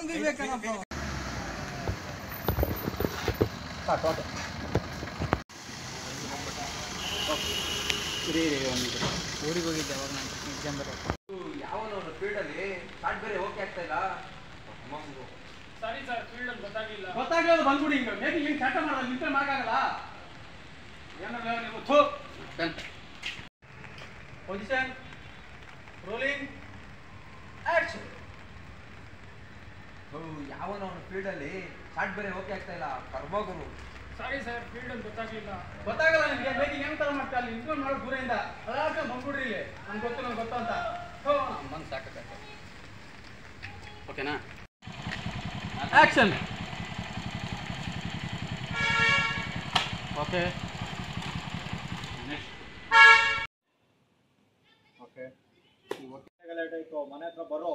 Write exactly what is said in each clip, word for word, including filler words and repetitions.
ತುಂಬಿಬೇಕೇನಪ್ಪ. ಊರಿಗೆ ಹೋಗಿದ್ದೆ ಅವಾಗ ನಾನು ಎಕ್ಸಾಮ್ ಬರೋ ಯಾವನವನು ಫೀಲ್ಡಲ್ಲಿ ಸ್ಟಾರ್ಟ್ ಬೇರೆ ಓಕೆ ಆಗ್ತಾ ಇಲ್ಲ. ಸರಿ ಸರ್ ಫೀಲ್ಡ್ ಅಲ್ಲಿ ಗೊತ್ತಾಗಿಲ್ಲ. ಗೊತ್ತಾಗಲ್ಲ ಬಂದ್ಬಿಡಿ ಹಿಂಗೆ ಮೇಬಿ ಹಿಂಗೆ ಸ್ಟಾರ್ಟ್ ಮಾಡೋದು ನಿಂತರೆ ಮಾಡೋಕ್ಕಾಗಲ್ಲ. ಏನಾರ ನೀವು ಥೂ ಪೊಸಿಷನ್ ರೋಲಿಂಗ್ ಆಕ್ಷನ್. ಯಾವನವನು ಫೀಲ್ಡಲ್ಲಿ ಸ್ಟಾರ್ಟ್ ಬೇರೆ ಓಕೆ ಆಗ್ತಾ ಇಲ್ಲ. ಕರ್ಬೋಗರು ಸರಿ ಸರ್ ಫೀಲ್ಡ್ ಅಲ್ಲಿ ಗೊತ್ತಾಗಿಲ್ಲ. ಗೊತ್ತಾಗಲ್ಲ ನಿಮಗೆ ಮೇಕಿಂಗ್ ಹೆಂಗೆ ಥರ ಮಾಡ್ತಾ ಅಲ್ಲಿ ನಿಂತ್ಕೊಂಡು ಮಾಡೋದು ದೂರದಿಂದ ಅದಾದ ಬಂದ್ಬಿಡ್ರಿ ಇಲ್ಲಿ ನನ್ಗೆ ಗೊತ್ತು ನಂಗೆ ಗೊತ್ತು ಅಂತ ಹೋ ಬಂದು ಸಾಕು ಸಾಕು ಓಕೆನಾ. ಆಕ್ಷನ್ ಓಕೆ ಓಕೆ ಲೇಟ್ ಆಯ್ತು, ಮನೆ ಹತ್ರ ಬರೋ.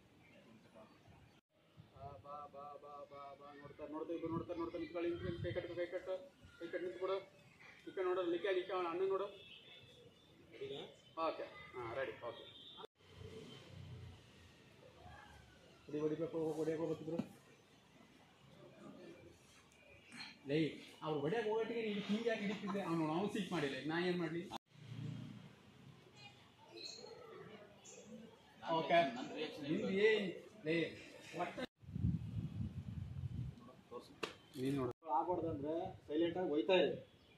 ಬಾ ಬಾ ಬಾ ಬಾ ಬಾ ನೋಡ್ತಾರೆ ನೋಡ್ತಾ ಇಬ್ಬರು ನೋಡ್ತಾರೆ ನೋಡ್ತಾ ನಿಂತ್ಕೊಳ್ಳಿ ಕೈ ಕಟ್ಟು ಕೈ ಕಟ್ಟು ಕೈ ಕಟ್ಟು ನಿಂತ್ಬಿಡು. ಈ ಕಡೆ ನೋಡೋದು ಲಿಕ್ಕ ಲಿಕ್ಕ ಅವನ ಅಣ್ಣ ನೋಡು. ಓಕೆ ಹಾಂ ರೆಡಿ ಓಕೆ ಹೊಡಿ ಹೊಡಿಬೇಕು ಹೊಡಿಯೋಕೆ ಹೋಗ್ತಿದ್ರು ಲೈ ಅವ್ರು ಹೊಡಿಯೋಕೆ ಹೋಗೋಟ್ಟಿಗೆ ಇಲ್ಲಿ ಹಿಂಗಾಗಿ ಹಿಡಿತಿದ್ದೆ ಅವನು ಅವ್ನು ಸಿಕ್ ಮಾಡಿಲ್ಲ. ನಾ ಏನು ಮಾಡಲಿ. ಓಕೆ ನಿಂದು ಏನು ಲೈ ಒಟ್ಟು ನೀನು ನೋಡು ಆಗ್ಬಾರ್ದಂದ್ರೆ ಸೈಲೆಂಟಾಗಿ ಹೋಯ್ತಾ ಇದೆ.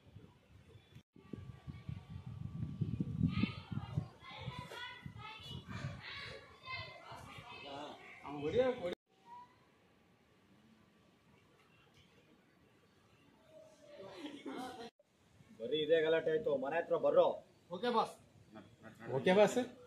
ಅವ್ನು ಹೊಡಿಯೋಕೆ ಹೊಡಿ ಬರೀ ಇದೇ ಗಲಾಟೆ ಆಯ್ತು, ಮನೆ ಹತ್ರ ಬರೋ. Okay boss. Okay boss.